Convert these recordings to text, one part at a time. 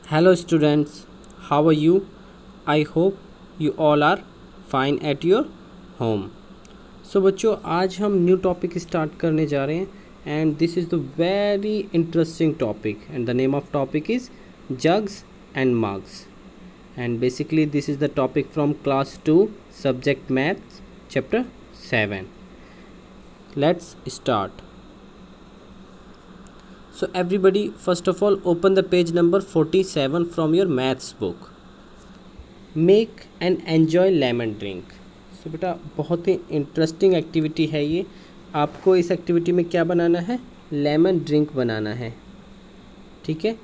Hello students, how are you? I hope you all are fine at your home. So बच्चों, आज हम new topic start करने जा रहे हैं and this is the very interesting topic and the name of topic is jugs and mugs and basically this is the topic from class 2 subject maths chapter 7. Let's start. So everybody, first of all, open the page number 47 from your maths book. Make and enjoy lemon drink. So बेटा बहुत ही interesting activity है ये. आपको इस activity में क्या बनाना है? लेमन ड्रिंक बनाना है. ठीक है.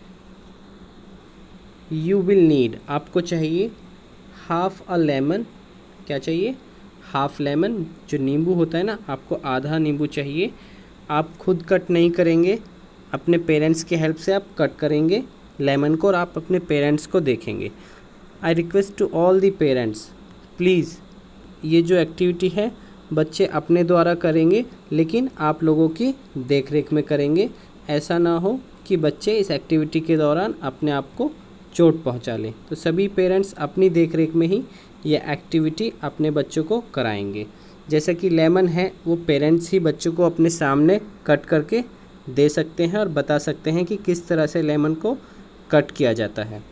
You will need, आपको चाहिए हाफ अ लेमन. क्या चाहिए? Half lemon. जो नींबू होता है ना, आपको आधा नींबू चाहिए. आप खुद कट नहीं करेंगे, अपने पेरेंट्स की हेल्प से आप कट करेंगे लेमन को और आप अपने पेरेंट्स को देखेंगे. I request to all the parents, please ये जो एक्टिविटी है बच्चे अपने द्वारा करेंगे लेकिन आप लोगों की देख रेख में करेंगे. ऐसा ना हो कि बच्चे इस एक्टिविटी के दौरान अपने आप को चोट पहुंचा लें. तो सभी पेरेंट्स अपनी देख रेख में ही ये एक्टिविटी अपने बच्चों को कराएंगे. जैसा कि लेमन है वो पेरेंट्स ही बच्चों को अपने सामने कट करके दे सकते हैं और बता सकते हैं कि किस तरह से लेमन को कट किया जाता है.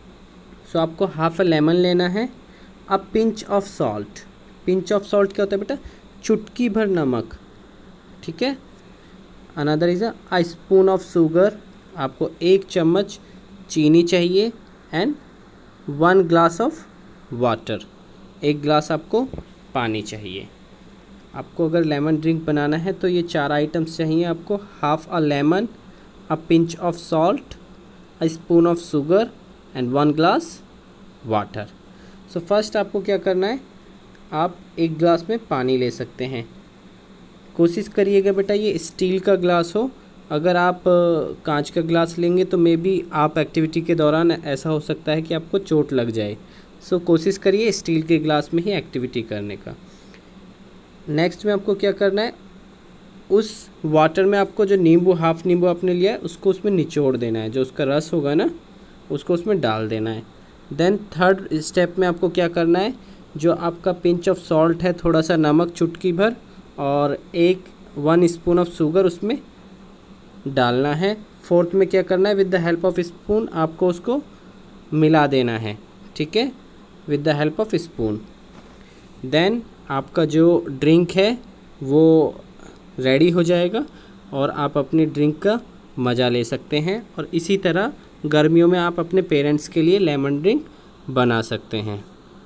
सो आपको हाफ अ लेमन लेना है. A pinch of salt. Pinch of salt क्या होता है बेटा? चुटकी भर नमक. ठीक है. Another is a spoon of sugar. आपको 1 चम्मच चीनी चाहिए and 1 glass of water. 1 glass आपको पानी चाहिए. आपको अगर लेमन ड्रिंक बनाना है तो ये 4 आइटम्स चाहिए आपको. Half a lemon, a pinch of salt, a spoon of sugar and 1 glass water. So first आपको क्या करना है, आप 1 ग्लास में पानी ले सकते हैं. कोशिश करिएगा बेटा ये स्टील का ग्लास हो. अगर आप कांच का ग्लास लेंगे तो मे बी आप एक्टिविटी के दौरान ऐसा हो सकता है कि आपको चोट लग जाए. सो कोशिश करिए स्टील के ग्लास में ही एक्टिविटी करने का. नेक्स्ट में आपको क्या करना है, उस वाटर में आपको जो नींबू, हाफ नींबू आपने लिया है उसको उसमें निचोड़ देना है. जो उसका रस होगा ना उसको उसमें डाल देना है. देन थर्ड स्टेप में आपको क्या करना है, जो आपका पिंच ऑफ सॉल्ट है, थोड़ा सा नमक चुटकी भर और 1 स्पून ऑफ शुगर उसमें डालना है. फोर्थ में क्या करना है, with the help of spoon आपको उसको मिला देना है. ठीक है, with the help of spoon. Then आपका जो ड्रिंक है वो रेडी हो जाएगा और आप अपनी ड्रिंक का मज़ा ले सकते हैं. और इसी तरह गर्मियों में आप अपने पेरेंट्स के लिए लेमन ड्रिंक बना सकते हैं.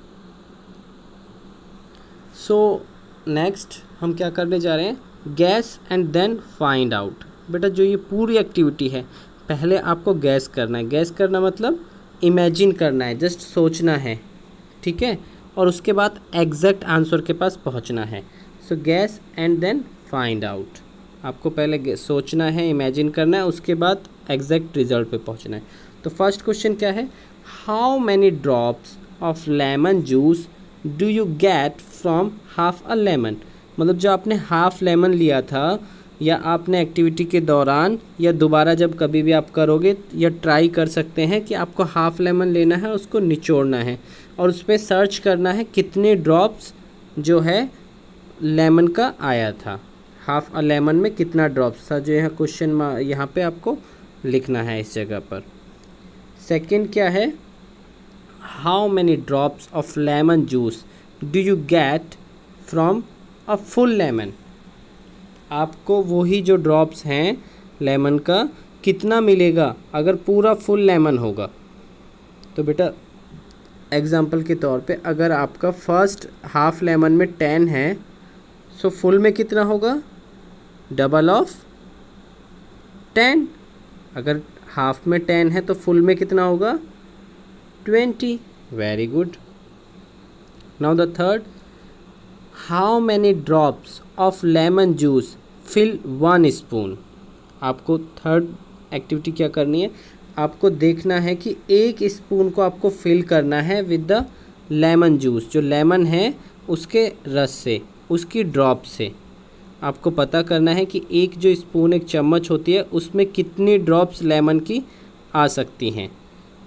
सो नेक्स्ट हम क्या करने जा रहे हैं, guess and then find out. बेटा जो ये पूरी एक्टिविटी है पहले आपको गैस करना है. गैस करना मतलब इमेजिन करना है, जस्ट सोचना है. ठीक है, और उसके बाद एग्जैक्ट आंसर के पास पहुंचना है. So guess and then find out. आपको पहले सोचना है, इमेजिन करना है, उसके बाद एग्जैक्ट रिजल्ट पे पहुंचना है. तो फर्स्ट क्वेश्चन क्या है, how many drops of lemon juice do you get from half a lemon. मतलब जो आपने हाफ लेमन लिया था या आपने एक्टिविटी के दौरान या दोबारा जब कभी भी आप करोगे या ट्राई कर सकते हैं कि आपको हाफ लेमन लेना है, उसको निचोड़ना है और उस पर सर्च करना है कितने ड्रॉप्स जो है लेमन का आया था. हाफ अ लेमन में कितना ड्रॉप्स था, जो यहाँ क्वेश्चन यहाँ पे आपको लिखना है इस जगह पर. सेकंड क्या है, how many drops of lemon juice do you get from a full lemon. आपको वही जो ड्रॉप्स हैं लेमन का कितना मिलेगा अगर पूरा फुल लेमन होगा. तो बेटा एग्जाम्पल के तौर पे अगर आपका फर्स्ट हाफ लेमन में 10 है, सो फुल में कितना होगा, डबल ऑफ 10. अगर हाफ में 10 है तो फुल में कितना होगा, 20. Very good. Now the third, how many drops of lemon juice fill 1 spoon. आपको थर्ड एक्टिविटी क्या करनी है, आपको देखना है कि 1 स्पून को आपको फिल करना है विद द लेमन जूस. जो लेमन है उसके रस से, उसकी ड्रॉप से आपको पता करना है कि एक जो स्पून, 1 चम्मच होती है उसमें कितनी ड्रॉप्स लेमन की आ सकती हैं.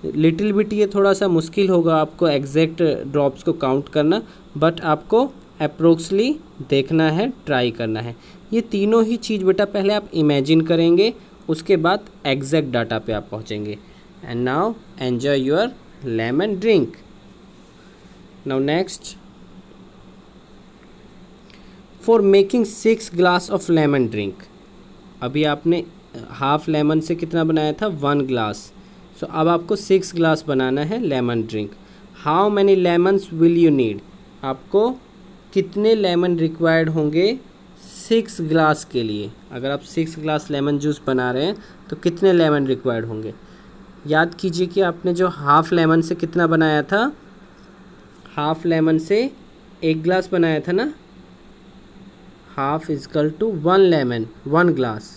लिटिल बिट ये थोड़ा सा मुश्किल होगा आपको एग्जैक्ट ड्रॉप्स को काउंट करना, बट आपको अप्रोक्सली देखना है, ट्राई करना है। ये तीनों ही चीज़ बेटा पहले आप इमेजिन करेंगे, उसके बाद एग्जैक्ट डाटा पे आप पहुँचेंगे। And now enjoy your lemon drink. Now next, for making 6 glass of lemon drink. अभी आपने हाफ लेमन से कितना बनाया था, 1 ग्लास। सो अब आपको 6 ग्लास बनाना है lemon drink. How many lemons will you need, आपको कितने लेमन रिक्वायर्ड होंगे 6 ग्लास के लिए। अगर आप 6 ग्लास लेमन जूस बना रहे हैं तो कितने लेमन रिक्वायर्ड होंगे। याद कीजिए कि आपने जो हाफ लेमन से कितना बनाया था, हाफ लेमन से 1 ग्लास बनाया था ना, half is equal to 1 lemon, 1 glass,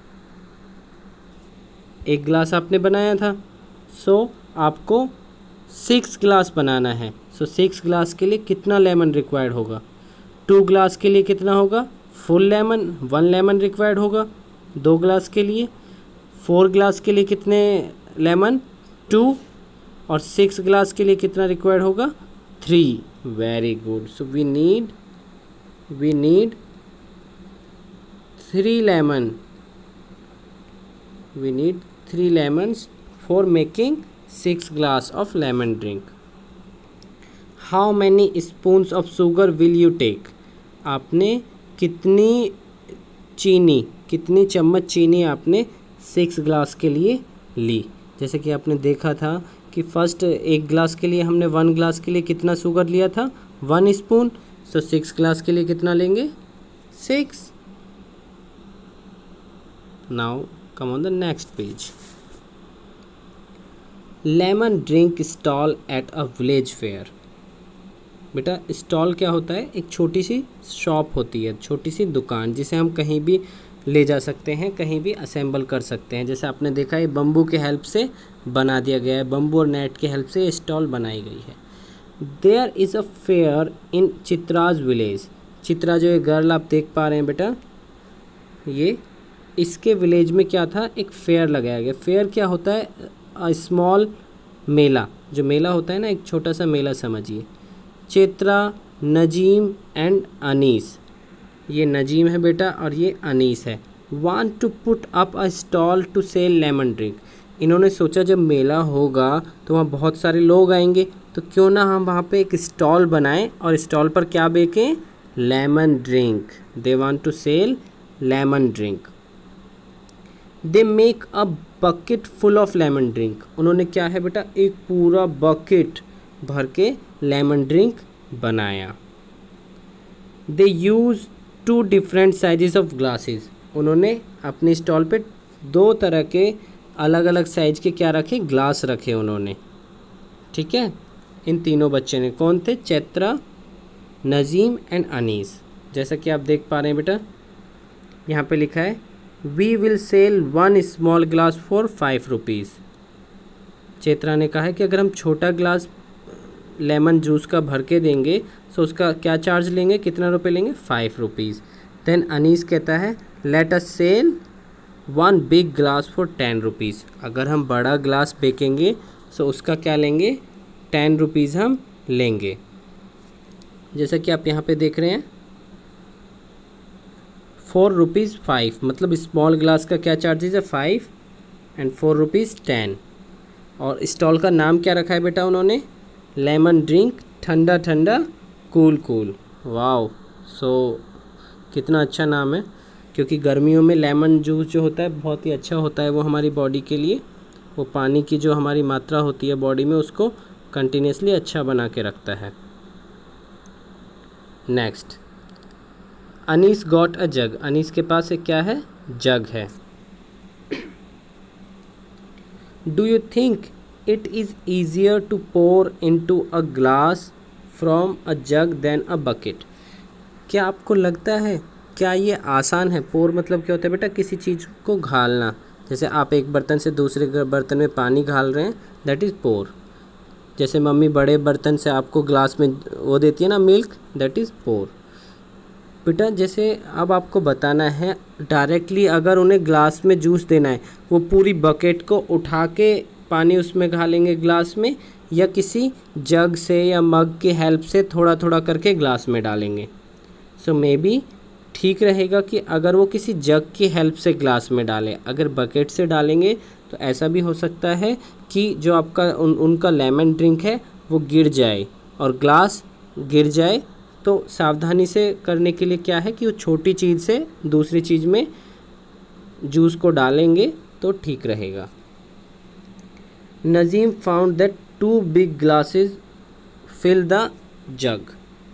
1 glass आपने बनाया था। सो आपको 6 ग्लास बनाना है। सो 6 ग्लास के लिए कितना लेमन रिक्वायर्ड होगा, 2 ग्लास के लिए कितना होगा, फुल लेमन, 1 लेमन रिक्वायर्ड होगा 2 ग्लास के लिए। 4 ग्लास के लिए कितने लेमन, 2, और 6 ग्लास के लिए कितना रिक्वायर्ड होगा, 3। Very good. So we need 3 lemon, we need 3 lemons for making 6 glass of lemon drink. How many spoons of sugar will you take, आपने कितनी चम्मच चीनी आपने 6 ग्लास के लिए ली। जैसे कि आपने देखा था कि फर्स्ट 1 ग्लास के लिए हमने 1 ग्लास के लिए कितना शुगर लिया था, 1 स्पून। सो 6 ग्लास के लिए कितना लेंगे, 6। Now come on the next page. Lemon drink stall at a village fair. बेटा स्टॉल क्या होता है, एक छोटी सी शॉप होती है, छोटी सी दुकान, जिसे हम कहीं भी ले जा सकते हैं, कहीं भी असेंबल कर सकते हैं। जैसे आपने देखा है बम्बू के हेल्प से बना दिया गया है, बम्बू और नेट के हेल्प से स्टॉल बनाई गई है। There is a fair in Chitra's village. Chitra जो ये गर्ल आप देख पा रहे हैं बेटा, ये इसके विलेज में क्या था, एक फेयर लगाया गया। फेयर क्या होता है, स्मॉल मेला, जो मेला होता है ना, एक छोटा सा मेला समझिए। चित्रा, नजीम एंड अनीस, ये नजीम है बेटा और ये अनीस है। Want to put up a stall to sell lemon drink. इन्होंने सोचा जब मेला होगा तो वहाँ बहुत सारे लोग आएंगे, तो क्यों ना हम वहाँ पे एक स्टॉल बनाएं और स्टॉल पर क्या बेचें, lemon drink. They want to sell lemon drink. They make a bucket full of lemon drink. उन्होंने क्या है बेटा, एक पूरा बकेट भर के लेमन ड्रिंक बनाया। They use 2 different sizes of glasses. उन्होंने अपने स्टॉल पे 2 तरह के अलग अलग साइज के क्या रखे, ग्लास रखे उन्होंने। ठीक है, इन तीनों बच्चे ने, कौन थे, चैत्रा, नजीम एंड अनीस। जैसा कि आप देख पा रहे हैं बेटा, यहाँ पे लिखा है we will sell 1 small glass for 5 rupees. Chaitra ने कहा है कि अगर हम छोटा ग्लास लेमन जूस का भर के देंगे तो उसका क्या चार्ज लेंगे, कितना रुपए लेंगे, 5 रुपीज़। देन अनीस कहता है let us sell 1 big glass for 10 rupees. अगर हम बड़ा ग्लास बेचेंगे तो उसका क्या लेंगे, 10 रुपीज़ हम लेंगे। जैसा कि आप यहाँ पे देख रहे हैं 4 रुपीज़ 5, मतलब स्मॉल ग्लास का क्या चार्जेज है, 5 एंड 4 रुपीज़ 10। और स्टॉल का नाम क्या रखा है बेटा उन्होंने, लेमन ड्रिंक, ठंडा ठंडा कूल कूल। वाओ, सो कितना अच्छा नाम है, क्योंकि गर्मियों में लेमन जूस जो होता है बहुत ही अच्छा होता है, वो हमारी बॉडी के लिए, वो पानी की जो हमारी मात्रा होती है बॉडी में उसको कंटिन्यूसली अच्छा बना के रखता है। Next, Anees got a jug. Anees के पास एक क्या है, जग है। Do you think it is easier to pour into a glass from a jug than a bucket. क्या आपको लगता है, क्या ये आसान है। पोर मतलब क्या होता है बेटा, किसी चीज़ को घालना। जैसे आप एक बर्तन से दूसरे बर्तन में पानी घाल रहे हैं, दैट इज़ पोर। जैसे मम्मी बड़े बर्तन से आपको ग्लास में वो देती है ना मिल्क, दैट इज़ पोर। बेटा जैसे अब आपको बताना है डायरेक्टली, अगर उन्हें ग्लास में जूस देना है, वो पूरी बकेट को उठा के पानी उसमें घालेंगे ग्लास में, या किसी जग से या मग की हेल्प से थोड़ा थोड़ा करके ग्लास में डालेंगे। सो मे बी ठीक रहेगा कि अगर वो किसी जग की हेल्प से ग्लास में डालें। अगर बकेट से डालेंगे तो ऐसा भी हो सकता है कि जो आपका उनका लेमन ड्रिंक है वो गिर जाए और ग्लास गिर जाए। तो सावधानी से करने के लिए क्या है कि वो छोटी चीज़ से दूसरी चीज़ में जूस को डालेंगे तो ठीक रहेगा। Nazim found that 2 big glasses fill the jug.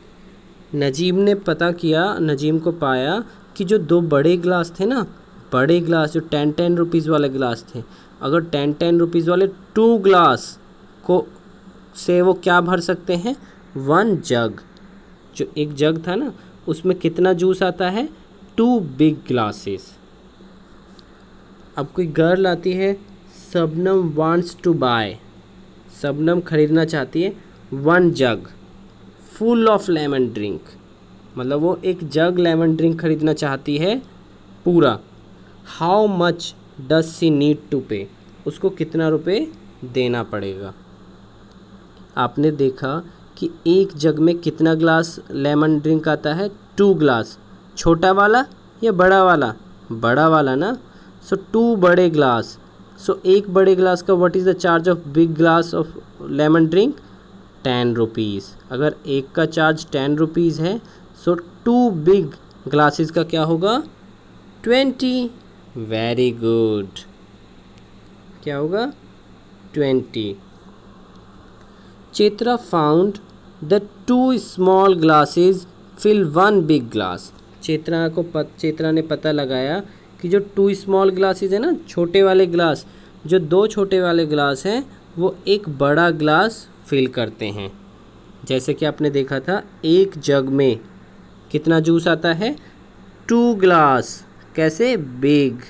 Nazim को पाया कि जो 2 बड़े ग्लास थे ना, बड़े ग्लास जो 10 रुपीज़ वाले ग्लास थे, अगर 10 रुपीज़ वाले 2 ग्लास को से वो क्या भर सकते हैं, 1 जग। जो एक जग था ना उसमें कितना जूस आता है, 2 बिग ग्लासेस। अब कोई गर्ल आती है, Shabnam wants to buy, Shabnam खरीदना चाहती है 1 jug full of lemon drink, मतलब वो एक जग लेमन ड्रिंक खरीदना चाहती है पूरा। How much does she need to pay, उसको कितना रुपए देना पड़ेगा। आपने देखा कि एक जग में कितना ग्लास लेमन ड्रिंक आता है, 2 ग्लास। छोटा वाला या बड़ा वाला, बड़ा वाला ना। सो 2 बड़े ग्लास। सो एक बड़े ग्लास का what is the charge of big glass of lemon drink, 10 rupees. अगर एक का चार्ज 10 रुपीज़ है सो 2 बिग ग्लासेस का क्या होगा, 20। वेरी गुड, क्या होगा, 20। Chaitra found the 2 small glasses fill 1 big glass. Chaitra ने पता लगाया कि जो 2 स्मॉल ग्लासेस है ना, छोटे वाले ग्लास, जो 2 छोटे वाले ग्लास हैं वो एक बड़ा ग्लास फिल करते हैं। जैसे कि आपने देखा था एक जग में कितना जूस आता है, 2 ग्लास। कैसे, बिग,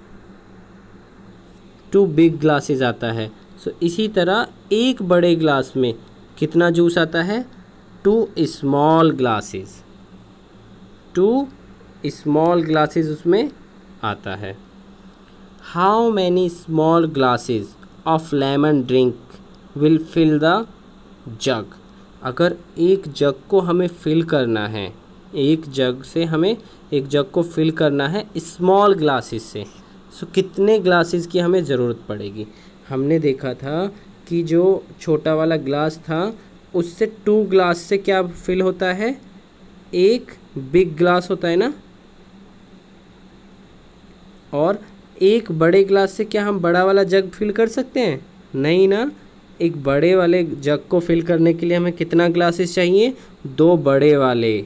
2 बिग ग्लासेस आता है। सो इसी तरह एक बड़े ग्लास में कितना जूस आता है, 2 स्मॉल ग्लासेस, 2 स्मॉल ग्लासेस उसमें आता है। How many small glasses of lemon drink will fill the jug. अगर एक जग को हमें फिल करना है, एक जग से हमें एक जग को फिल करना है स्मॉल ग्लासेस से, सो कितने ग्लासेस की हमें ज़रूरत पड़ेगी। हमने देखा था कि जो छोटा वाला ग्लास था उससे 2 ग्लास से क्या फिल होता है, एक बिग ग्लास होता है ना। और एक बड़े ग्लास से क्या हम बड़ा वाला जग फिल कर सकते हैं, नहीं ना। एक बड़े वाले जग को फिल करने के लिए हमें कितना ग्लासेस चाहिए, 2 बड़े वाले।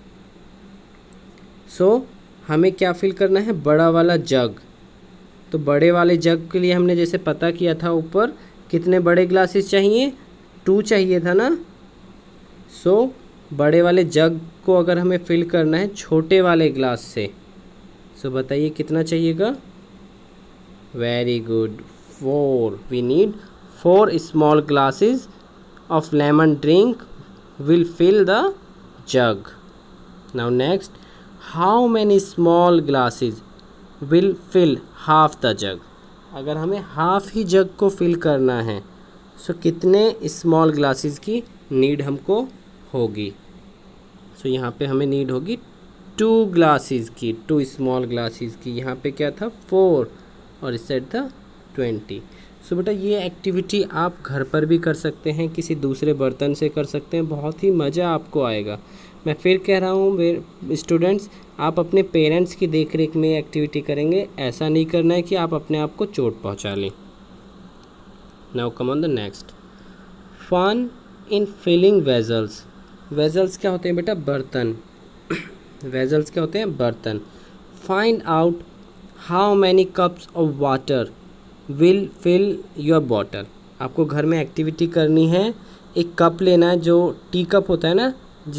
सो हमें क्या फिल करना है, बड़ा वाला जग। तो बड़े वाले जग के लिए हमने जैसे पता किया था ऊपर, कितने बड़े ग्लासेस चाहिए, 2 चाहिए था ना। सो बड़े वाले जग को अगर हमें फिल करना है छोटे वाले ग्लास से, सो बताइए कितना चाहिएगा। Very good, 4। We need 4 small glasses of lemon drink will fill the jug. Now next, how many small glasses will fill half the jug. अगर हमें हाफ ही जग को फिल करना है सो कितने स्मॉल ग्लासेस की नीड हमको होगी। सो यहाँ पे हमें नीड होगी 2 ग्लासेस की, 2 स्मॉल ग्लासेस की। यहाँ पे क्या था, 4, और इस साइड था 20। सो बेटा ये एक्टिविटी आप घर पर भी कर सकते हैं, किसी दूसरे बर्तन से कर सकते हैं, बहुत ही मज़ा आपको आएगा। मैं फिर कह रहा हूँ स्टूडेंट्स, आप अपने पेरेंट्स की देख रेख में एक्टिविटी करेंगे, ऐसा नहीं करना है कि आप अपने आप को चोट पहुँचा लें। Now come on the next, fun in filling vessels. Vessels क्या होते हैं बेटा, बर्तन। वेजल्स क्या होते हैं, बर्तन। Find out how many cups of water will fill your bottle. आपको घर में एक्टिविटी करनी है, एक कप लेना है, जो टी कप होता है ना,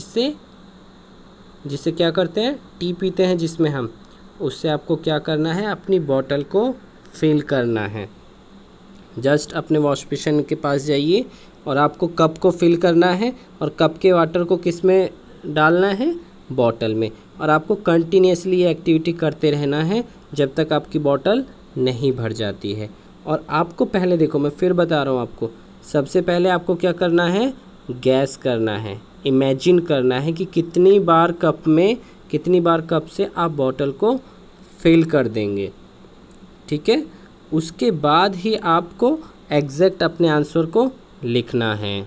जिससे क्या करते हैं, टी पीते हैं जिसमें हम, उससे आपको क्या करना है, अपनी बॉटल को फिल करना है। जस्ट अपने वॉश बेसिन के पास जाइए और आपको कप को फिल करना है, और कप के वाटर को किस में डालना है, बॉटल में। और आपको कंटिन्यूसली ये एक्टिविटी करते रहना है जब तक आपकी बॉटल नहीं भर जाती है। और आपको पहले देखो, मैं फिर बता रहा हूँ आपको, सबसे पहले आपको क्या करना है, गैस करना है, इमेजिन करना है कि कितनी बार कप से आप बॉटल को फिल कर देंगे, ठीक है। उसके बाद ही आपको एग्जैक्ट अपने आंसर को लिखना है।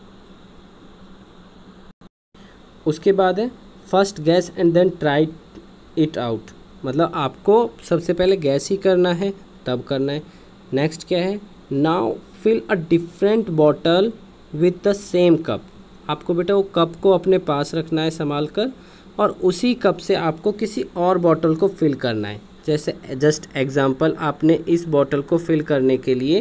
उसके बाद है first guess and then try it out, मतलब आपको सबसे पहले गैस ही करना है तब करना है। नेक्स्ट क्या है, now fill a different bottle with the same cup. आपको बेटा वो कप को अपने पास रखना है संभाल कर, और उसी कप से आपको किसी और बॉटल को फिल करना है। जैसे जस्ट एग्जांपल, आपने इस बॉटल को फिल करने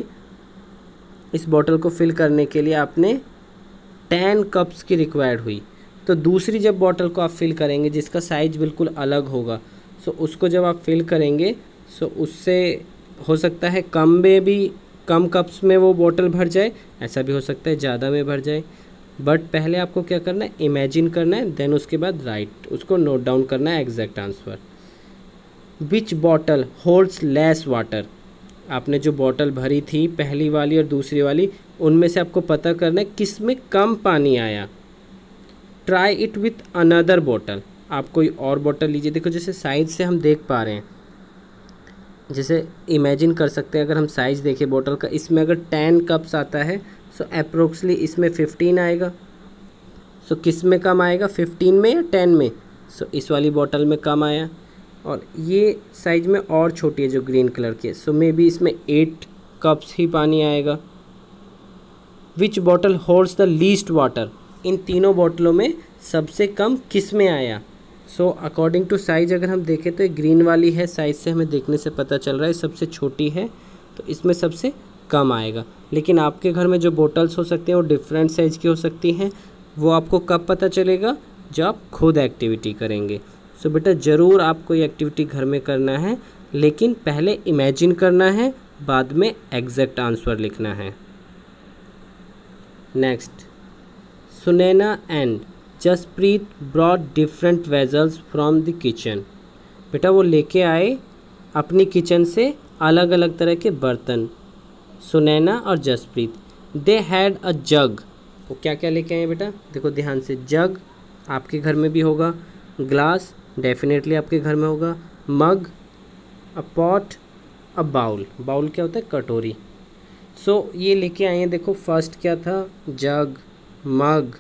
के लिए आपने 10 कप्स की रिक्वायर्ड हुई, तो दूसरी जब बॉटल को आप फिल करेंगे जिसका साइज बिल्कुल अलग होगा, सो उसको जब आप फिल करेंगे सो उससे हो सकता है कम कप्स में वो बॉटल भर जाए, ऐसा भी हो सकता है ज़्यादा में भर जाए। बट पहले आपको क्या करना है, इमेजिन करना है, देन उसके बाद राइट उसको नोट डाउन करना है exact answer. Which bottle holds less water, आपने जो बॉटल भरी थी पहली वाली और दूसरी वाली, उनमें से आपको पता करना है किस में कम पानी आया। Try it with another bottle, आप कोई और बॉटल लीजिए। देखो जैसे साइज से हम देख पा रहे हैं, जैसे इमेजिन कर सकते हैं, अगर हम साइज़ देखें बॉटल का, इसमें अगर 10 कप्स आता है सो अप्रोक्सली इसमें 15 आएगा। सो किस में कम आएगा, 15 में या 10 में? सो इस वाली बॉटल में कम आया, और ये साइज में और छोटी है जो ग्रीन कलर की है, सो मे बी इसमें 8 कप्स ही पानी आएगा। Which bottle holds the least water, इन तीनों बोतलों में सबसे कम किस में आया? सो अकॉर्डिंग टू साइज़ अगर हम देखें तो ये ग्रीन वाली है, साइज़ से हमें देखने से पता चल रहा है सबसे छोटी है, तो इसमें सबसे कम आएगा। लेकिन आपके घर में जो बोटल्स हो सकते हैं वो डिफरेंट साइज़ की हो सकती हैं, वो आपको कब पता चलेगा? जब आप खुद एक्टिविटी करेंगे। सो बेटा ज़रूर आपको ये एक्टिविटी घर में करना है, लेकिन पहले इमेजिन करना है, बाद में एग्जैक्ट आंसर लिखना है। Next, Sunaina and Jaspreet brought different vessels from the kitchen. बेटा वो लेके आए अपनी किचन से अलग अलग तरह के बर्तन, सुनैना और जसप्रीत। दे हैड अ जग, वो क्या क्या लेके आए बेटा? देखो ध्यान से, जग आपके घर में भी होगा, ग्लास डेफिनेटली आपके घर में होगा, mug, a pot, a bowl. Bowl क्या होता है? कटोरी। सो ये लेके आए हैं। देखो फर्स्ट क्या था? जग, मग,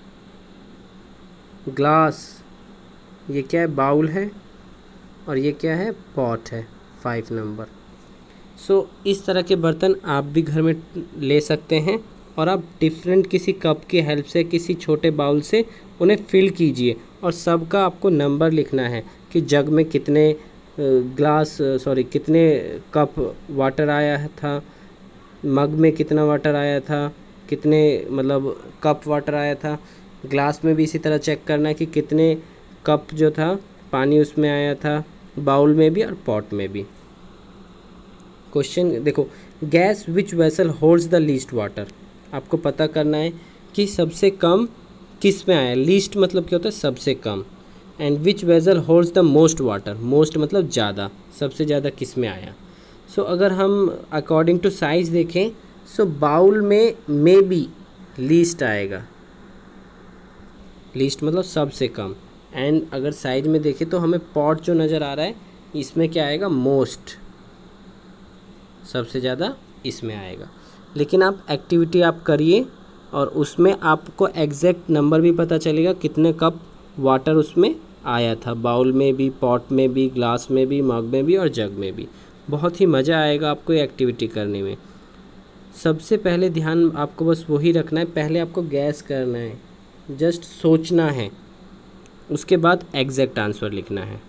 ग्लास, ये क्या है? बाउल है, और ये क्या है? पॉट है, 5 नंबर। सो इस तरह के बर्तन आप भी घर में ले सकते हैं, और आप डिफरेंट किसी कप की हेल्प से, किसी छोटे बाउल से उन्हें फिल कीजिए, और सबका आपको नंबर लिखना है कि जग में कितने कितने कप वाटर आया था, मग में कितना वाटर आया था, कितने मतलब कप वाटर आया था। ग्लास में भी इसी तरह चेक करना है कि कितने कप जो था पानी उसमें आया था, बाउल में भी और पॉट में भी। क्वेश्चन देखो, guess which vessel holds the least water, आपको पता करना है कि सबसे कम किस में आया। लीस्ट मतलब क्या होता है? सबसे कम। And which vessel holds the most water, most मतलब ज़्यादा, सबसे ज़्यादा किस में आया। सो अगर हम अकॉर्डिंग टू साइज़ देखें, सो बाउल में मे बी लीस्ट आएगा, लीस्ट मतलब सबसे कम। एंड अगर साइज में देखें तो हमें पॉट जो नज़र आ रहा है, इसमें क्या आएगा? मोस्ट, सबसे ज़्यादा इसमें आएगा। लेकिन आप एक्टिविटी आप करिए, और उसमें आपको एग्जैक्ट नंबर भी पता चलेगा कितने कप वाटर उसमें आया था, बाउल में भी, पॉट में भी, ग्लास में भी, मग में भी और जग में भी। बहुत ही मज़ा आएगा आपको ये एक्टिविटी करने में। सबसे पहले ध्यान आपको बस वही रखना है, पहले आपको गैस करना है, जस्ट सोचना है, उसके बाद एग्जैक्ट आंसर लिखना है।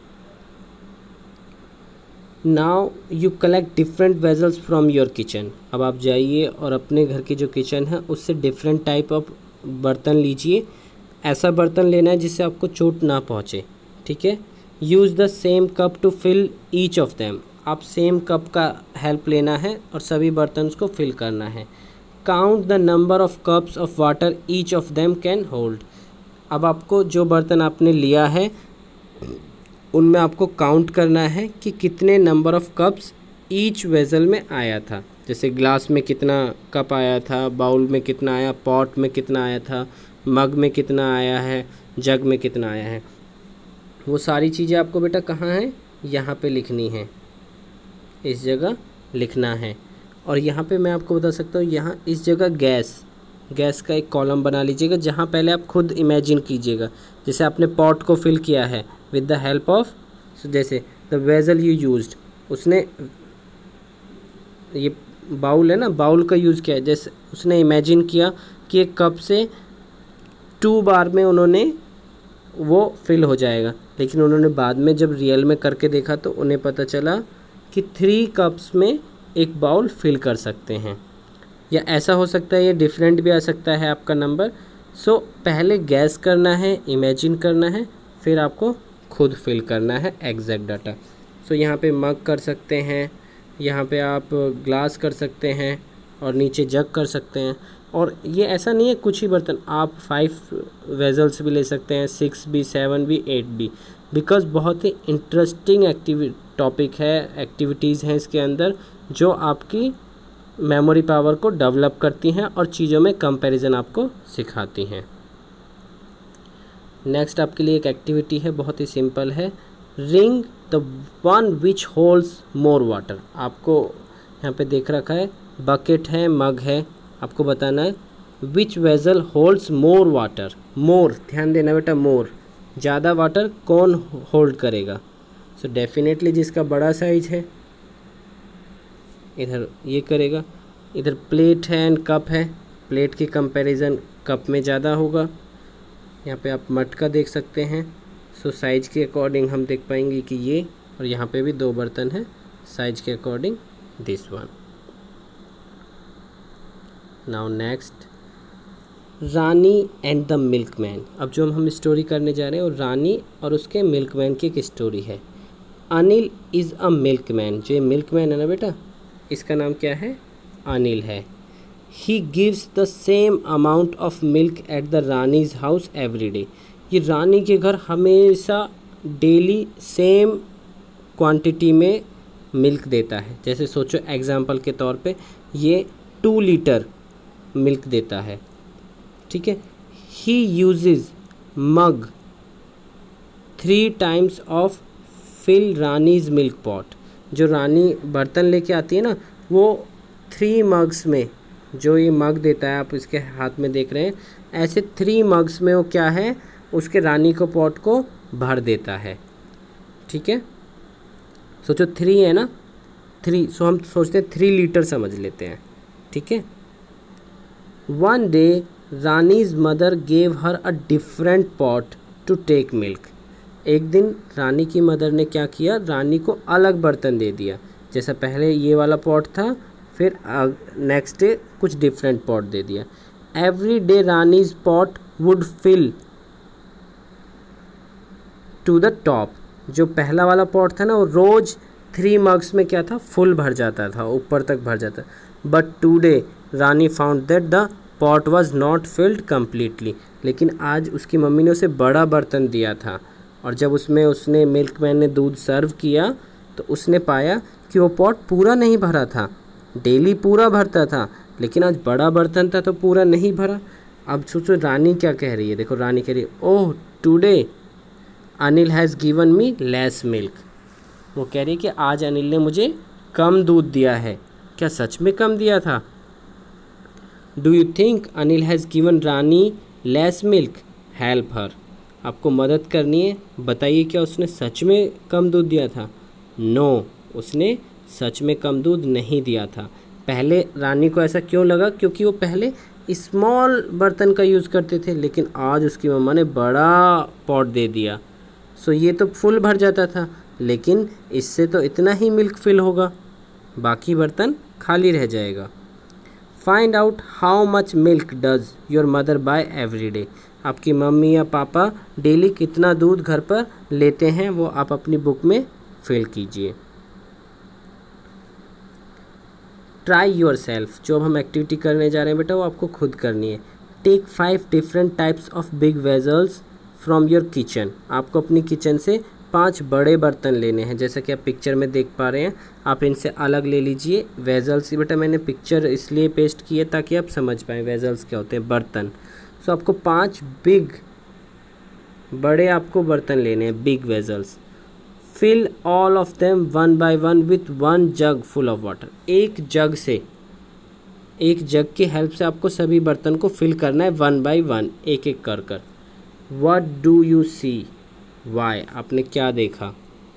Now you collect different vessels from your kitchen. अब आप जाइए और अपने घर की जो किचन है उससे डिफरेंट टाइप ऑफ बर्तन लीजिए। ऐसा बर्तन लेना है जिससे आपको चोट ना पहुँचे, ठीक है। Use the same cup to fill each of them, आप सेम कप का हेल्प लेना है और सभी बर्तन को फिल करना है। Count the number of cups of water each of them can hold. अब आपको जो बर्तन आपने लिया है उनमें आपको काउंट करना है कि कितने number of cups each vessel में आया था। जैसे ग्लास में कितना कप आया था, बाउल में कितना आया, पॉट में कितना आया था, मग में कितना आया है, जग में कितना आया है, वो सारी चीज़ें आपको बेटा कहाँ है, यहाँ पे लिखनी है, इस जगह लिखना है। और यहाँ पे मैं आपको बता सकता हूँ, यहाँ इस जगह गैस का एक कॉलम बना लीजिएगा, जहाँ पहले आप खुद इमेजिन कीजिएगा, जैसे आपने पॉट को फिल किया है विद द हेल्प ऑफ, जैसे द वेजल यू यूज्ड, उसने ये बाउल है ना, बाउल का यूज़ किया है, जैसे उसने इमेजिन किया कि एक कप से 2 बार में उन्होंने वो फिल हो जाएगा, लेकिन उन्होंने बाद में जब रियल में करके देखा तो उन्हें पता चला कि 3 कप्स में एक बाउल फिल कर सकते हैं। या ऐसा हो सकता है, ये डिफरेंट भी आ सकता है आपका नंबर। सो पहले गैस करना है, इमेजिन करना है, फिर आपको खुद फिल करना है एग्जैक्ट डाटा। सो यहाँ पे मग कर सकते हैं, यहाँ पे आप ग्लास कर सकते हैं, और नीचे जग कर सकते हैं। और ये ऐसा नहीं है कुछ ही बर्तन, आप 5 वेजल्स भी ले सकते हैं, 6 भी, 7 भी, 8 भी, बिकॉज़ बहुत ही इंटरेस्टिंग टॉपिक है, एक्टिविटीज़ हैं इसके अंदर जो आपकी मेमोरी पावर को डेवलप करती हैं और चीज़ों में कंपैरिजन आपको सिखाती हैं। नेक्स्ट आपके लिए एक एक्टिविटी है, बहुत ही सिंपल है, ring the one which holds more water. आपको यहाँ पे देख रखा है बकेट है, मग है, आपको बताना है which vessel holds more water. More, ध्यान देना बेटा, मोर, ज़्यादा वाटर कौन होल्ड करेगा। सो डेफिनेटली जिसका बड़ा साइज है इधर ये करेगा। इधर प्लेट है एंड कप है, प्लेट की कंपैरिजन कप में ज़्यादा होगा। यहाँ पे आप मटका देख सकते हैं। सो साइज के अकॉर्डिंग हम देख पाएंगे कि ये, और यहाँ पे भी 2 बर्तन हैं, साइज के according this one. Now next, Rani and the milkman. अब जो हम स्टोरी करने जा रहे हैं वो रानी और उसके मिल्कमैन की एक स्टोरी है। Anil is a milkman. जो ये मिल्कमैन है ना बेटा, इसका नाम क्या है, अनिल है। He gives the same amount of milk at the Rani's house every day. ये रानी के घर हमेशा डेली सेम क्वांटिटी में मिल्क देता है। जैसे सोचो एग्जांपल के तौर पे ये 2 लीटर मिल्क देता है, ठीक है। He uses mug 3 times of fill Rani's milk pot. जो रानी बर्तन लेके आती है ना, वो 3 मग्स में, जो ये मग देता है आप इसके हाथ में देख रहे हैं, ऐसे 3 मग्स में वो क्या है, उसके रानी को पॉट को भर देता है, ठीक है। सोचो 3 है ना, 3, सो हम सोचते हैं 3 लीटर समझ लेते हैं, ठीक है। One day Rani's mother gave her a different pot to take milk. एक दिन रानी की मदर ने क्या किया, रानी को अलग बर्तन दे दिया। जैसा पहले ये वाला पॉट था, फिर नेक्स्ट डे कुछ डिफरेंट पॉट दे दिया। Every day Rani's pot would fill to the top. जो पहला वाला पॉट था ना, वो रोज़ 3 मग्स में क्या था, फुल भर जाता था, ऊपर तक भर जाता। But today Rani found that the pot was not filled completely. लेकिन आज उसकी मम्मी ने उसे बड़ा बर्तन दिया था, और जब उसने मिल्कमैन ने दूध सर्व किया तो उसने पाया कि वो पॉट पूरा नहीं भरा था। डेली पूरा भरता था, लेकिन आज बड़ा बर्तन था तो पूरा नहीं भरा। अब सोचो रानी क्या कह रही है, देखो रानी कह रही है, oh today Anil has given me less milk. वो कह रही है कि आज अनिल ने मुझे कम दूध दिया है। क्या सच में कम दिया था? Do you think Anil has given Rani less milk? Help her. आपको मदद करनी है, बताइए क्या उसने सच में कम दूध दिया था? नो, उसने सच में कम दूध नहीं दिया था। पहले रानी को ऐसा क्यों लगा? क्योंकि वो पहले स्मॉल बर्तन का यूज़ करते थे, लेकिन आज उसकी मम्मा ने बड़ा पॉट दे दिया। सो ये तो फुल भर जाता था, लेकिन इससे तो इतना ही मिल्क फिल होगा, बाकी बर्तन खाली रह जाएगा। Find out how much milk does your mother buy every day. आपकी मम्मी या पापा डेली कितना दूध घर पर लेते हैं, वो आप अपनी बुक में फिल कीजिए। Try yourself. जो हम एक्टिविटी करने जा रहे हैं बेटा, वो आपको खुद करनी है। Take 5 different types of big vessels from your kitchen. आपको अपनी किचन से 5 बड़े बर्तन लेने हैं, जैसा कि आप पिक्चर में देख पा रहे हैं। आप इनसे अलग ले लीजिए वेजल्स। बेटा मैंने पिक्चर इसलिए पेस्ट की है ताकि आप समझ पाएँ वेजल्स क्या होते हैं, बर्तन। सो आपको 5 बड़े आपको बर्तन लेने हैं, big vessels. Fill all of them one by one with 1 jug full of water. एक जग की हेल्प से आपको सभी बर्तन को फिल करना है 1 बाय 1, एक एक कर कर। What do you see, why, आपने क्या देखा।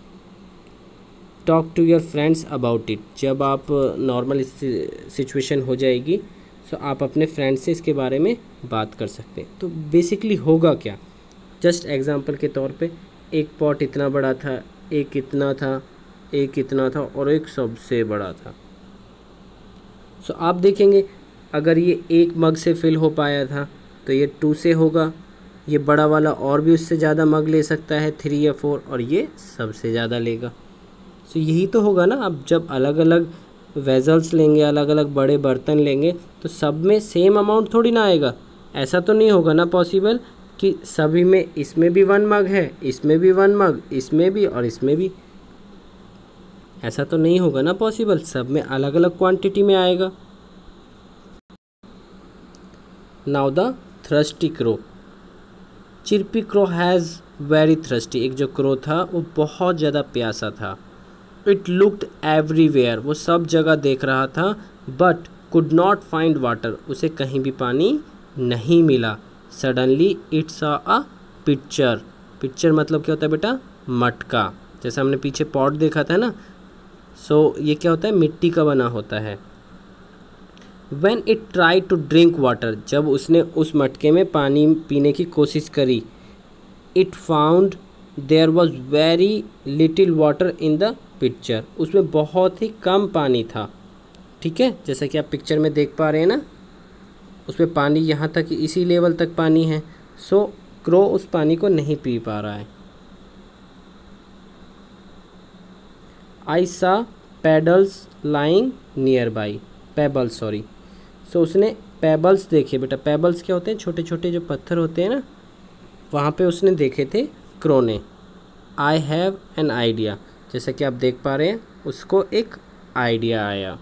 Talk to your friends about it. जब आप नॉर्मल सिचुएशन हो जाएगी तो आप अपने फ्रेंड्स से इसके बारे में बात कर सकते हैं। तो बेसिकली होगा क्या, जस्ट एग्जांपल के तौर पे, एक पॉट इतना बड़ा था, एक इतना था, एक इतना था और एक सबसे बड़ा था। सो आप देखेंगे अगर ये एक मग से फिल हो पाया था तो ये 2 से होगा, ये बड़ा वाला और भी उससे ज़्यादा मग ले सकता है, 3 या 4, और ये सबसे ज़्यादा लेगा। सो यही तो होगा ना। आप जब अलग अलग वेजल्स लेंगे, अलग अलग बड़े बर्तन लेंगे, तो सब में सेम अमाउंट थोड़ी ना आएगा। ऐसा तो नहीं होगा ना पॉसिबल कि सभी में, इसमें भी 1 मग है, इसमें भी 1 मग, इसमें भी और इसमें भी। ऐसा तो नहीं होगा ना पॉसिबल, सब में अलग अलग क्वांटिटी में आएगा। Now the thirsty crow. Chirpy crow has very thirsty. एक जो क्रो था वो बहुत ज़्यादा प्यासा था। इट लुक्ड एवरीवेयर, वो सब जगह देख रहा था, but could not find water, उसे कहीं भी पानी नहीं मिला। Suddenly it saw a picture. Picture मतलब क्या होता है बेटा, मटका। जैसे हमने पीछे पॉट देखा था ना, सो ये क्या होता है, मिट्टी का बना होता है। When it tried to drink water, जब उसने उस मटके में पानी पीने की कोशिश करी, it found there was very little water in the pitcher, उसमें बहुत ही कम पानी था। ठीक है, जैसा कि आप पिक्चर में देख पा रहे हैं ना, उसमें पानी यहाँ तक, इसी लेवल तक पानी है। सो क्रो उस पानी को नहीं पी पा रहा है। I saw paddles lying nearby, pebbles, sorry. So उसने पेबल्स देखे। बेटा पेबल्स क्या होते हैं, छोटे छोटे जो पत्थर होते हैं ना, वहाँ पे उसने देखे थे क्रो ने। आई हैव एन आइडिया, जैसा कि आप देख पा रहे हैं, उसको एक आइडिया आया।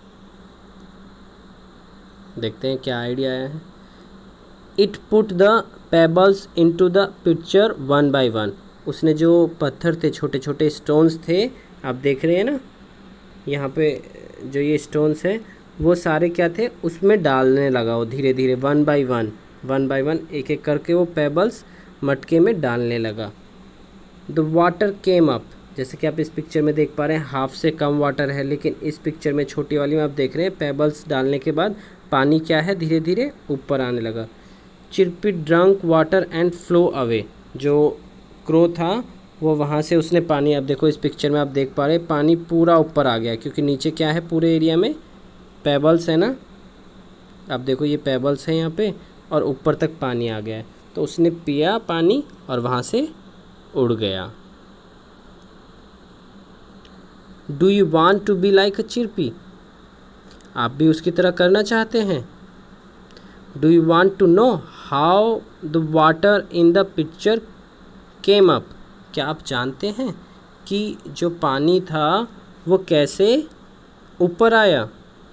देखते हैं क्या आइडिया आया है। It put the pebbles into the picture 1 by 1। उसने जो पत्थर थे, छोटे छोटे स्टोन्स थे, आप देख रहे हैं ना यहाँ पे, जो ये स्टोन्स है वो सारे क्या थे, उसमें डालने लगा वो धीरे धीरे, 1 बाय 1 एक एक करके वो पेबल्स मटके में डालने लगा। द वाटर केम अप, जैसे कि आप इस पिक्चर में देख पा रहे हैं, हाफ से कम वाटर है, लेकिन इस पिक्चर में छोटी वाली में आप देख रहे हैं पेबल्स डालने के बाद पानी क्या है, धीरे धीरे ऊपर आने लगा। Chirpy drunk water and flow away. जो क्रो था वो वहाँ से उसने पानी, आप देखो इस पिक्चर में आप देख पा रहे हैं, पानी पूरा ऊपर आ गया, क्योंकि नीचे क्या है, पूरे एरिया में पेबल्स है ना। आप देखो ये पेबल्स है यहाँ पे, और ऊपर तक पानी आ गया है। तो उसने पिया पानी और वहाँ से उड़ गया। Do you want to be like a Chirpy, आप भी उसकी तरह करना चाहते हैं। Do you want to know how the water in the picture came up, क्या आप जानते हैं कि जो पानी था वो कैसे ऊपर आया।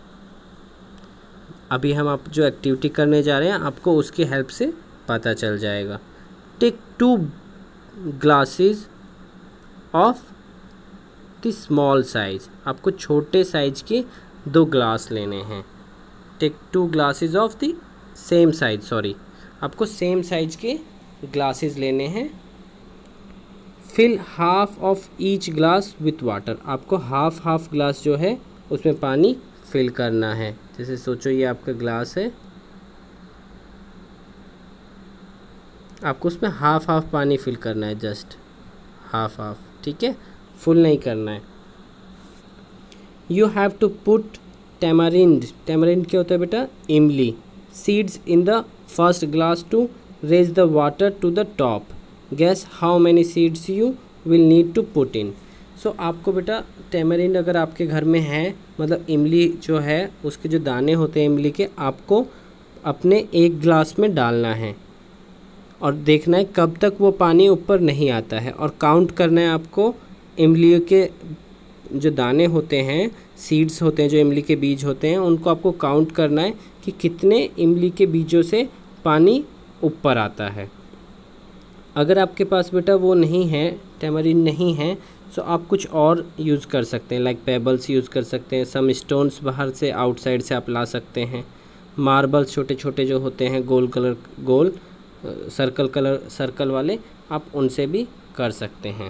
अभी हम आप जो एक्टिविटी करने जा रहे हैं आपको उसकी हेल्प से पता चल जाएगा। Take 2 glasses of the small size, आपको छोटे साइज के 2 ग्लास लेने हैं। Take 2 glasses of the same size, sorry, आपको सेम साइज के ग्लासेस लेने हैं। Fill half of each glass with water, आपको हाफ ग्लास जो है उसमें पानी फिल करना है। जैसे सोचो ये आपका ग्लास है, आपको उसमें हाफ पानी फिल करना है, जस्ट हाफ, ठीक है, फुल नहीं करना है। You have to put tamarind, tamarind क्या होता है बेटा, इमली, seeds in the first glass to raise the water to the top. Guess how many seeds you will need to put in. So आपको बेटा टैमरिंड अगर आपके घर में है, मतलब इमली जो है उसके जो दाने होते हैं इमली के, आपको अपने 1 ग्लास में डालना है और देखना है कब तक वो पानी ऊपर नहीं आता है, और काउंट करना है आपको इमली के जो दाने होते हैं, सीड्स होते हैं, जो इमली के बीज होते हैं, उनको आपको काउंट करना है कि कितने इमली के बीजों से पानी ऊपर आता है। अगर आपके पास बेटा वो नहीं है, टैमरिन नहीं है, तो आप कुछ और यूज़ कर सकते हैं, लाइक पेबल्स यूज़ कर सकते हैं, सम स्टोन्स बाहर से आउटसाइड से आप ला सकते हैं, मार्बल्स छोटे छोटे जो होते हैं गोल सर्कल वाले, आप उनसे भी कर सकते हैं।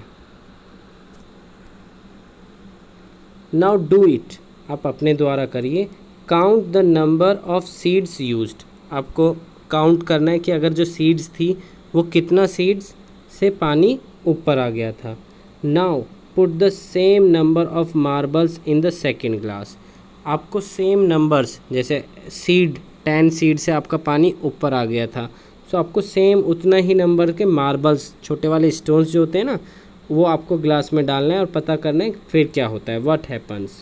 नाउ डू इट, आप अपने द्वारा करिए। Count the number of seeds used, आपको काउंट करना है कि अगर जो सीड्स थी वो कितना सीड्स से पानी ऊपर आ गया था। Now put the same number of marbles in the second glass, आपको सेम नंबर्स, जैसे 10 सीड से आपका पानी ऊपर आ गया था, सो आपको सेम उतना ही नंबर के मार्बल्स, छोटे वाले स्टोन्स जो होते हैं ना, वो आपको ग्लास में डालना है और पता करना है फिर क्या होता है, what happens.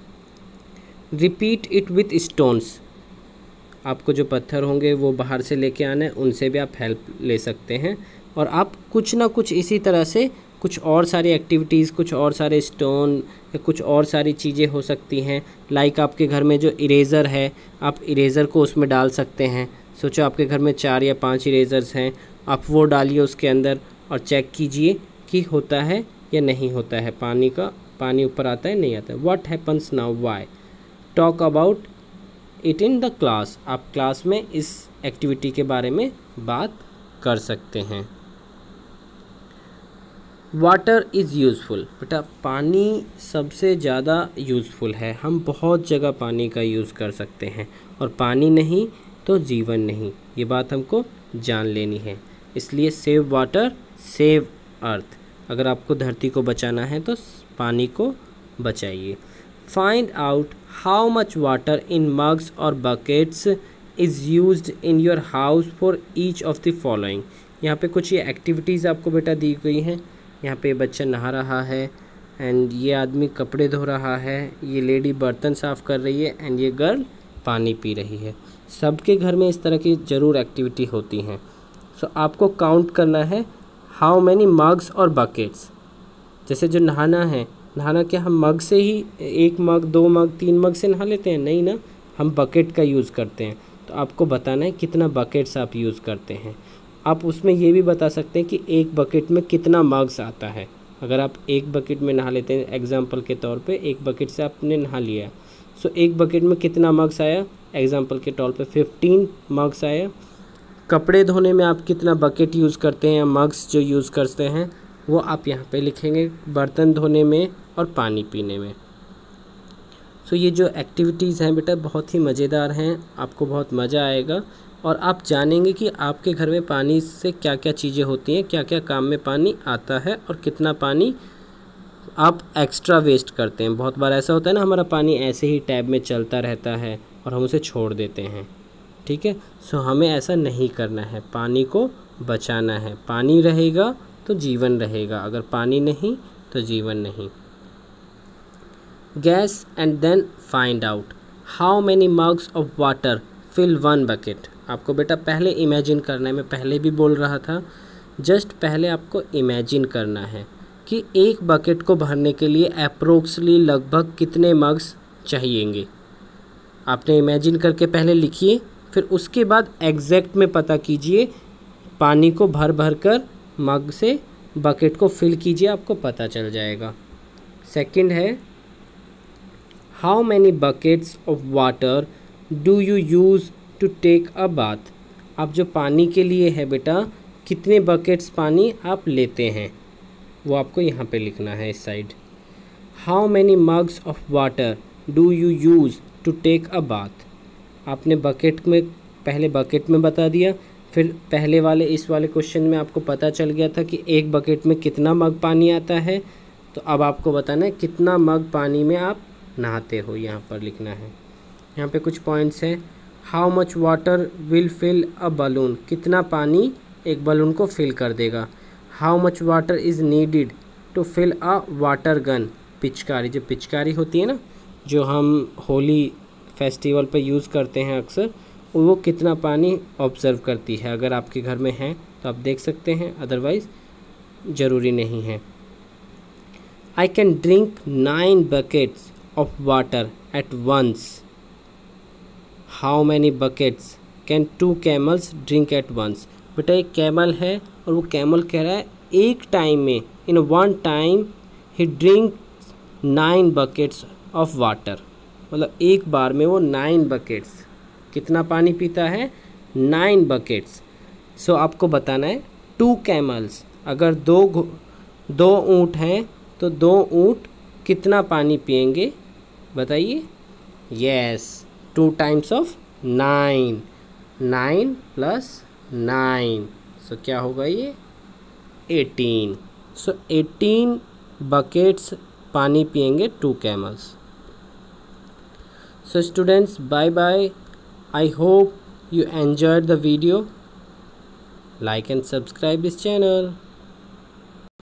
Repeat it with stones, आपको जो पत्थर होंगे वो बाहर से लेके आना है, उनसे भी आप हेल्प ले सकते हैं। और आप कुछ ना कुछ इसी तरह से कुछ और सारी एक्टिविटीज़, कुछ और सारे स्टोन या कुछ और सारी चीज़ें हो सकती हैं। लाइक आपके घर में जो इरेज़र है, आप इरेज़र को उसमें डाल सकते हैं। सोचो आपके घर में 4 या 5 इरेज़र्स हैं, आप वो डालिए उसके अंदर और चेक कीजिए कि होता है या नहीं होता है, पानी ऊपर आता है नहीं आता है। What happens now, why, talk about it in the class, आप क्लास में इस एक्टिविटी के बारे में बात कर सकते हैं। वाटर इज़ यूज़फुल, बेटा पानी सबसे ज़्यादा यूज़फुल है, हम बहुत जगह पानी का यूज़ कर सकते हैं, और पानी नहीं तो जीवन नहीं, ये बात हमको जान लेनी है। इसलिए सेव वाटर सेव अर्थ, अगर आपको धरती को बचाना है तो पानी को बचाइए। Find out how much water in mugs और buckets is used in your house for each of the following, यहाँ पे कुछ ये एक्टिविटीज़ आपको बेटा दी गई हैं। यहाँ पे बच्चा नहा रहा है, एंड ये आदमी कपड़े धो रहा है, ये लेडी बर्तन साफ़ कर रही है, एंड ये गर्ल पानी पी रही है। सबके घर में इस तरह की ज़रूर एक्टिविटी होती हैं। सो आपको काउंट करना है हाउ मैनी मग्स और बकेट्स, जैसे जो नहाना है, नहाना क्या हम मग से ही 1 मग 2 मग 3 मग से नहा लेते हैं, नहीं ना, हम बकेट का यूज़ करते हैं। तो आपको बताना है कितना बकेट्स आप यूज़ करते हैं। आप उसमें ये भी बता सकते हैं कि एक बकेट में कितना मग्स आता है। अगर आप एक बकेट में नहा लेते हैं, एग्जांपल के तौर पे एक बकेट से आपने नहा लिया, सो एक बकेट में कितना मग्स आया, एग्जांपल के तौर पे 15 मग्स आया। कपड़े धोने में आप कितना बकेट यूज़ करते हैं या मग्स जो यूज़ करते हैं वो आप यहाँ पे लिखेंगे, बर्तन धोने में और पानी पीने में। सो ये जो एक्टिविटीज़ हैं बेटा बहुत ही मज़ेदार हैं, आपको बहुत मज़ा आएगा, और आप जानेंगे कि आपके घर में पानी से क्या क्या चीज़ें होती हैं, क्या क्या काम में पानी आता है, और कितना पानी आप एक्स्ट्रा वेस्ट करते हैं। बहुत बार ऐसा होता है ना, हमारा पानी ऐसे ही टैब में चलता रहता है और हम उसे छोड़ देते हैं, ठीक है। सो हमें ऐसा नहीं करना है, पानी को बचाना है। पानी रहेगा तो जीवन रहेगा, अगर पानी नहीं तो जीवन नहीं। Guess and then find out how many mugs of water fill 1 bucket, आपको बेटा पहले इमेजिन करना है, मैं पहले भी बोल रहा था, जस्ट पहले आपको इमेजिन करना है कि एक बकेट को भरने के लिए अप्रोक्सली लगभग कितने मग्स चाहिएंगे। आपने इमेजिन करके पहले लिखिए, फिर उसके बाद एग्जैक्ट में पता कीजिए, पानी को भर भर कर मग से बकेट को फिल कीजिए, आपको पता चल जाएगा। सेकंड है how many buckets of water do you use to take a bath, आप जो पानी के लिए है बेटा कितने बकेट्स पानी आप लेते हैं वो आपको यहाँ पे लिखना है इस side. How many mugs of water do you use to take a bath, आपने बकेट में पहले बकेट में बता दिया, फिर पहले वाले इस वाले क्वेश्चन में आपको पता चल गया था कि एक बकेट में कितना मग पानी आता है, तो अब आपको बताना है कितना मग पानी में आप नहाते हो, यहाँ पर लिखना है। यहाँ पे कुछ पॉइंट्स हैं। How much water will fill a balloon, कितना पानी एक बलून को फिल कर देगा। How much water is needed to fill a water gun, पिचकारी, जो पिचकारी होती है ना, जो हम होली फेस्टिवल पे यूज़ करते हैं अक्सर, वो कितना पानी ऑब्ज़र्व करती है। अगर आपके घर में है तो आप देख सकते हैं, अदरवाइज़ ज़रूरी नहीं है। I can drink 9 buckets of water at once. How many buckets can 2 camels drink at once? बेटा एक कैमल है और वो कैमल कह रहा है एक टाइम में, इन वन टाइम ही ड्रिंक 9 buckets of water, मतलब एक बार में वो 9 buckets कितना पानी पीता है, 9 buckets। सो आपको बताना है 2 camels, अगर दो ऊँट हैं तो 2 ऊँट कितना पानी पिएंगे बताइए। यस, 2 times of 9, 9 + 9, सो क्या होगा ये 18। सो 18 buckets पानी पिएंगे 2 camels। So students, bye bye. I hope you enjoyed the video. Like and subscribe this channel.